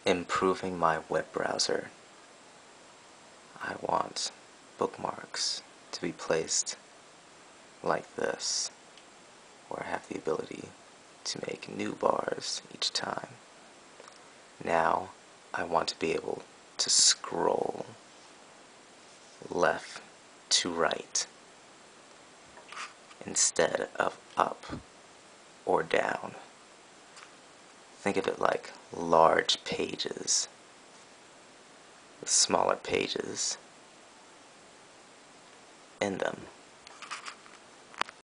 improving my web browser. I want bookmarks to be placed like this, where I have the ability to make new bars each time. Now I want to be able to scroll left to right instead of up or down. Think of it like large pages, with smaller pages in them.